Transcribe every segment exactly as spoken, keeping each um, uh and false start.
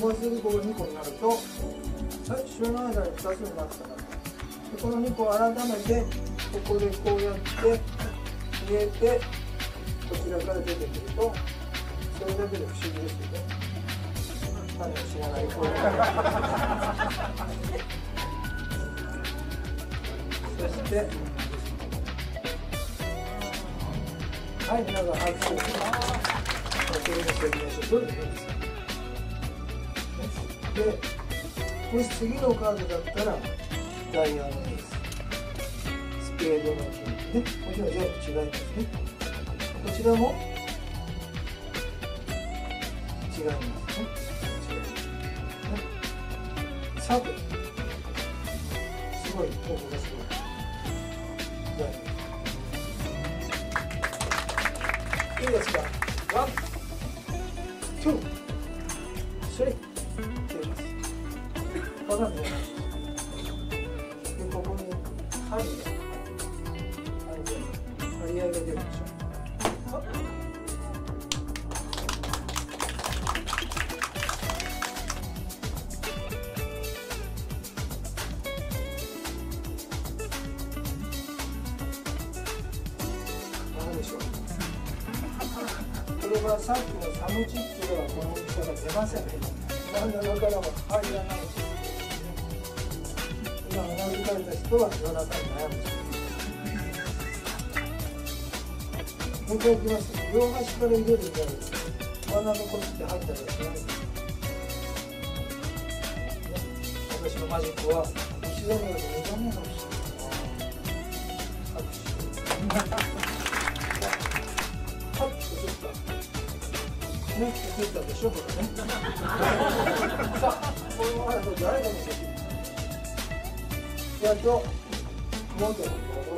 もうすぐここにこになると、はい、後ろの間にふたつになったな。でこのにこを改めてここでこうやって入れてこちらから出てくると、それだけで不思議ですよね。種を知らない子そしてはい、皆さん拍手をしてこれの説明書どういうことですか。で、もし次のカードだったらダイヤのエース、スペードのキングね、もちろん全部違いますね。こちらも違いますね。さて、すごい、ここがすごい。いいですか。ワン、ツー、スリー。わかんない。で、ここに針が、針合いが出るでしょ。これはさっきのサムチップではこの大きさが出ませんね。真ん中からも入らないです。今うなずかれた人は夜中に悩むし。もう一回いきます。両端から入れるんであると真ん中こっちで入ったりはしないです。私のマジックは一度目より二度目かもしれない。ね、作ったでしょ、これね。さあ、このままだと誰が見せてやっと、もうちょっと、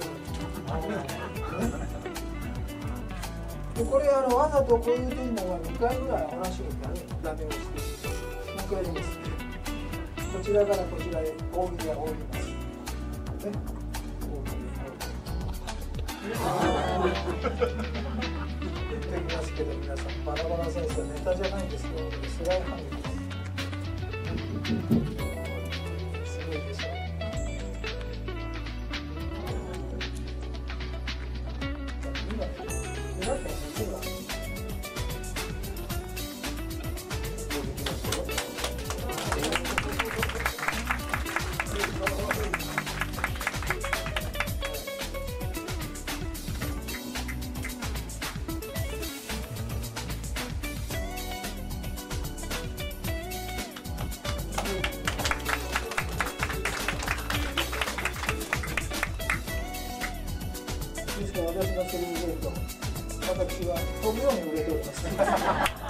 でこれあの、わざとこういう時もにかいぐらい話をダメをして、もう一回やります。こちらからこちらへ、扇が扇ります。ね。できますけど、皆さんバラバラ先生はネタじゃないんですよ。スライハンドです。すごいでしょ。今ね、目立ってます。手が。こうできますよ。ですから私がそれを入れると、私は飛ぶように売れております。